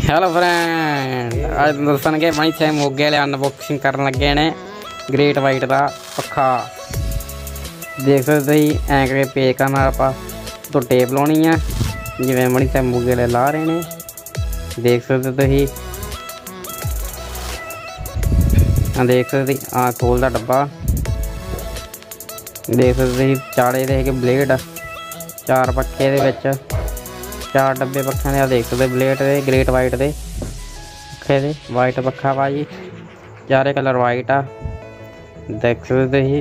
Hello friend, आज दसन मणि से मोगे वाले अनबॉक्सिंग करन लगे ने ग्रेट वाइट का पखा। देख सकते ही ऐ करके पेज करना आप तो टेप लानी है जिवें मणि से मोगे वाले ला रहे हैं। देख सकते ही देख सकते आ खोलदा डब्बा। देख सकते ही चाड़े दे ब्लेड चार पक्खे दे विच चार डब्बे पक्खा दे देख सकते ब्लेड दे ग्रेट वाइट दे पक्खे दे वाइट पक्खा वा जी चारे कलर वाइट आ। देख सकते ही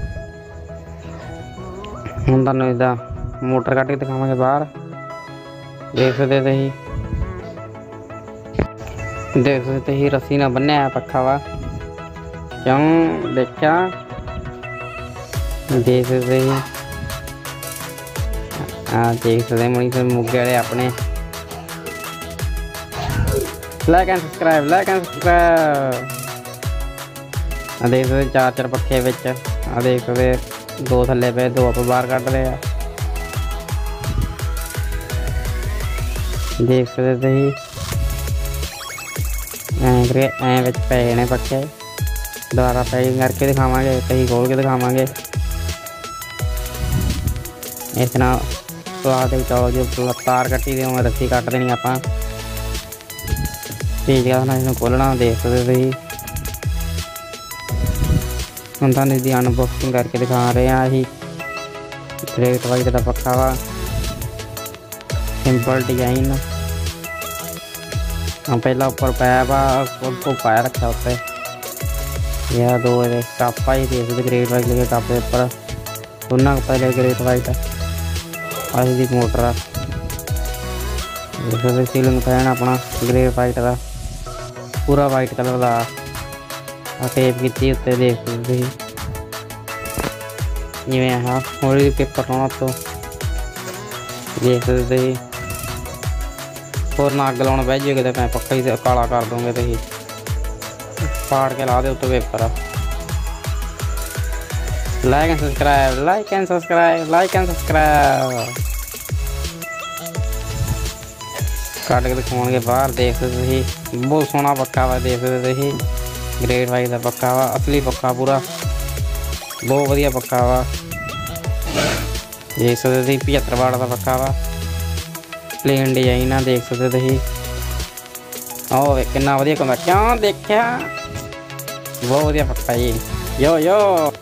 हुण तुहानूं इसदा मोटर कट के दिखावांगे बाहर। देख सकते ही रस्सी नाल बन्निया पक्खा वा क्यों देखा। देख सकते ही देख सकते मणि से मोगे वाले अपने लाइक एंड सब्सक्राइब देख सकते चार चार पक्खे विच देख सकते दो थले पे दो आप बाहर कट रहे हैं। देख सकते ही ऐ विच पे ने पक्खे दोबारा पैकिंग करके दिखावांगे कहीं खोल के दिखावांगे। इस नाल प्लास्टिक चौक जो तार कट्टी दी उवें रस्सी कट देनी आपां पेज का इसनूं खोलना। देख सकते ही हुण तुहानूं इसदी अनबॉक्सिंग करके दिखा रहे हैं। असीं ग्रेट वाइट का पक्खा वा सिंपल डिजाइन पहला उपर पाया वा पाया रखा उत्ते यह दो टप आई। देख सकते ग्रेट वाइट लगे टप के उपर दोनों पहले ग्रेट वाइट अभी मोटर सीलिंग फैन अपना ग्रेट वाइट का पूरा वाइट कलर का टेप की उत्ते। देख सकते जिमें होली पेपर लाना तो देख सकते ही होर ना अग लाने बह जाए तो मैं पक्का ही काला कर दूंगे तो ही फाड़ के ला दे उत्ते paper. Like and subscribe cut के दिखाने बाहर। देख सकते ही बहुत सोहना पक्का वा। देख सकते ही ग्रेट वाइट का पक्का वा असली पक्का पूरा बहुत वधिया पक्का वा। देख सकते ही 75 वाट का पक्का वा प्लेन डिजाइन आ। देख सकते ही कितना वधिया क्यों देखा बहुत वधिया पक्का जी। यो